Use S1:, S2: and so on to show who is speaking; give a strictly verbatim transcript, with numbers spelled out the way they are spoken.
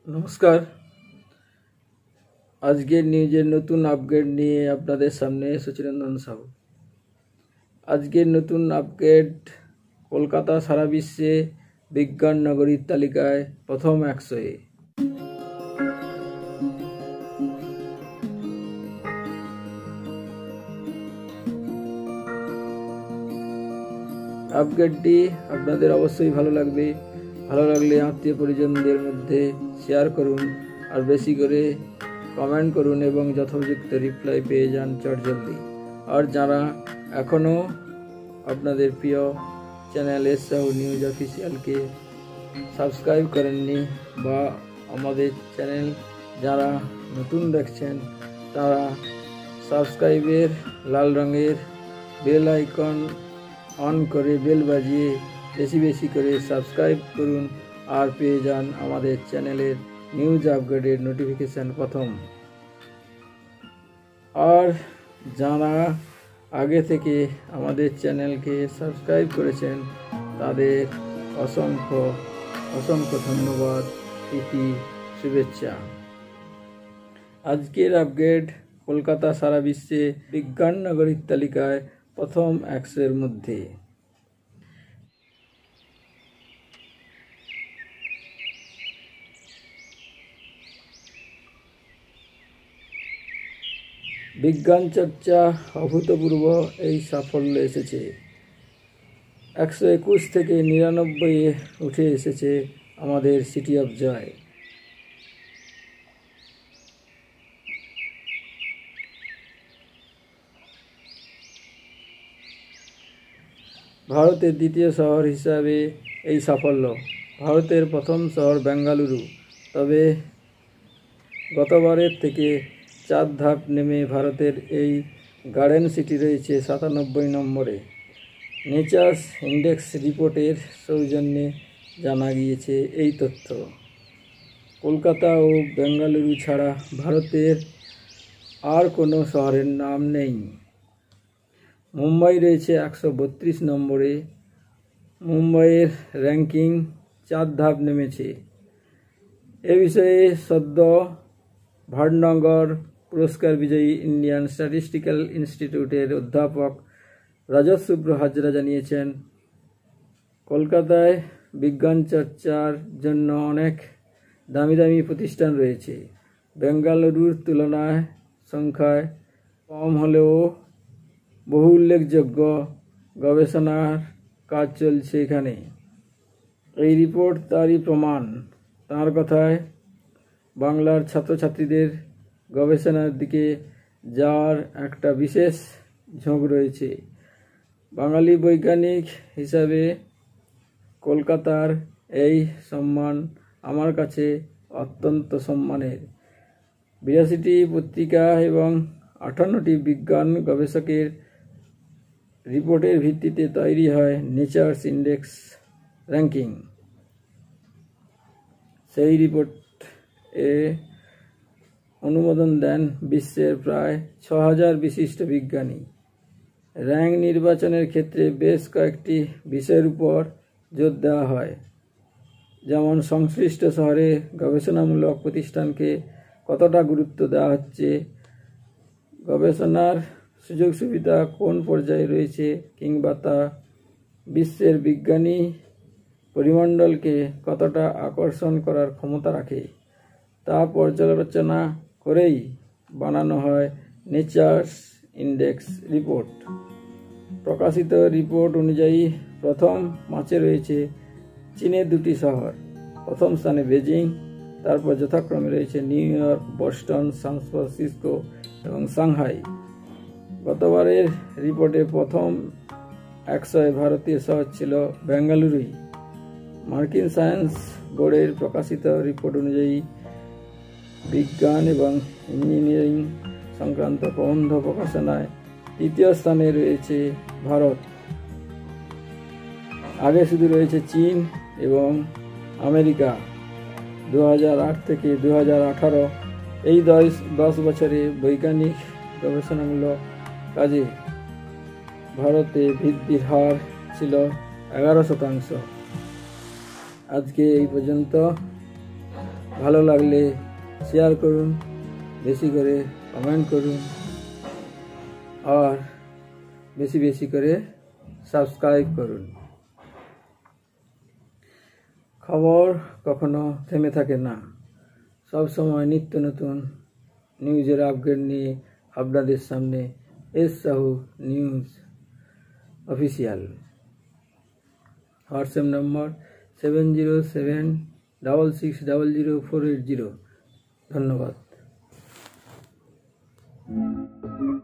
S1: नमस्कार। আজকের নিউজের নতুন আপডেট নিয়ে আপনাদের সামনে সুচিরঞ্জন সাহু। আজকের নতুন আপডেট, কলকাতা সারা বিশ্বে বিজ্ঞান নগরীর তালিকায় প্রথম একশোয়। আপডেটটি আপনাদের অবশ্যই ভালো লাগবে। ভালো লাগলে আত্মীয় পরিজনদের মধ্যে শেয়ার করুন আর বেশি করে কমেন্ট করুন এবং যথোপযুক্ত রিপ্লাই পেয়ে যান চটজলদি। আর যারা এখনও আপনাদের প্রিয় চ্যানেল এস সাহু নিউজ অফিসিয়ালকে সাবস্ক্রাইব করেননি বা আমাদের চ্যানেল যারা নতুন দেখছেন তারা সাবস্ক্রাইবের লাল রঙের বেল আইকন অন করে বেল বাজিয়ে বেশি বেশি করে সাবস্ক্রাইব করুন আর পেয়ে যান আমাদের চ্যানেলের নিউজ আপডেটের নোটিফিকেশান প্রথম। আর যারা আগে থেকে আমাদের চ্যানেলকে সাবস্ক্রাইব করেছেন তাদের অসংখ্য অসংখ্য ধন্যবাদ, প্রীতি, শুভেচ্ছা। আজকের আপডেট, কলকাতা সারা বিশ্বে বিজ্ঞান নগরীর তালিকায় প্রথম একশোর মধ্যে। বিজ্ঞান চর্চা অভূতপূর্ব এই সাফল্য এসেছে। একশো একুশ থেকে নিরানব্বই উঠে এসেছে আমাদের সিটি অফ জয়। ভারতের দ্বিতীয় শহর হিসাবে এই সাফল্য। ভারতের প্রথম শহর বেঙ্গালুরু, তবে গতবারের থেকে চার ধাপ নেমে ভারতের এই গার্ডেন সিটি রয়েছে সাতানব্বই নম্বরে। নেচার্স ইন্ডেক্স রিপোর্টের সৌজন্যে জানা গিয়েছে এই তথ্য। কলকাতা ও বেঙ্গালুরু ছাড়া ভারতের আর কোনো শহরের নাম নেই। মুম্বাই রয়েছে একশো বত্রিশ নম্বরে। মুম্বাইয়ের র্যাঙ্কিং চার ধাপ নেমেছে। এ বিষয়ে সদ্য ভাটনগর পুরস্কার বিজয়ী ইন্ডিয়ান স্ট্যাটিস্টিক্যাল ইনস্টিটিউটের অধ্যাপক রজত শুভ্র হাজরা জানিয়েছেন, কলকাতায় বিজ্ঞান চর্চার জন্য অনেক দামি দামি প্রতিষ্ঠান রয়েছে। বেঙ্গালুরুর তুলনায় সংখ্যায় কম হলেও বহু উল্লেখযোগ্য গবেষণার কাজ চলছে এখানে। এই রিপোর্ট তারই প্রমাণ। তার কথায়, বাংলার ছাত্রছাত্রীদের গবেষণার দিকে যাওয়ার একটা বিশেষ ঝোঁক রয়েছে। বাঙালি বৈজ্ঞানিক হিসাবে কলকাতার এই সম্মান আমার কাছে অত্যন্ত সম্মানের। বিরাশিটি পত্রিকা এবং আটান্নটি বিজ্ঞান গবেষকের রিপোর্টের ভিত্তিতে তৈরি হয় নেচার্স ইন্ডেক্স র্যাঙ্কিং। সেই রিপোর্ট এ অনুমোদন দেন বিশ্বের প্রায় ছ হাজার বিশিষ্ট বিজ্ঞানী। র্যাঙ্ক নির্বাচনের ক্ষেত্রে বেশ কয়েকটি বিষয়ের উপর জোর দেওয়া হয়, যেমন সংশ্লিষ্ট শহরে গবেষণামূলক প্রতিষ্ঠানকে কতটা গুরুত্ব দেওয়া হচ্ছে, গবেষণার সুযোগ সুবিধা কোন পর্যায়ে রয়েছে, কিংবা তা বিশ্বের বিজ্ঞানী পরিমণ্ডলকে কতটা আকর্ষণ করার ক্ষমতা রাখে, তা পর্যালোচনা করেই বানানো হয় নেচার্স ইন্ডেক্স রিপোর্ট। প্রকাশিত রিপোর্ট অনুযায়ী প্রথম পাঁচে রয়েছে চীনের দুটি শহর। প্রথম স্থানে বেজিং, তারপর যথাক্রমে রয়েছে New York, Boston, San Francisco এবং সাংহাই। গতবারের রিপোর্টে প্রথম একশোয় ভারতীয় শহর ছিল বেঙ্গালুরুই। মার্কিন সায়েন্স বোর্ডের প্রকাশিত রিপোর্ট অনুযায়ী বিজ্ঞান এবং ইঞ্জিনিয়ারিং সংক্রান্ত প্রবন্ধ প্রকাশনায় তৃতীয় স্থানে রয়েছে ভারত। আগে শুধু রয়েছে চীন এবং আমেরিকা। দু হাজার আট থেকে দু হাজার আঠারো এই দশ দশ বছরে বৈজ্ঞানিক গবেষণামূলক কাজে ভারতে বৃদ্ধির হার ছিল এগারো শতাংশ। আজকে এই পর্যন্ত। ভালো লাগলে শেয়ার করুন, বেশি করে কমেন্ট করুন আর বেশি বেশি করে সাবস্ক্রাইব করুন। খবর কখনো থেমে থাকে না, সব সময় নিত্য নতুন নিউজের আপডেট নিয়ে আপনাদের সামনে S Sahu news official. WhatsApp number seven zero seven double six double zero four eight zero. ধন্যবাদ।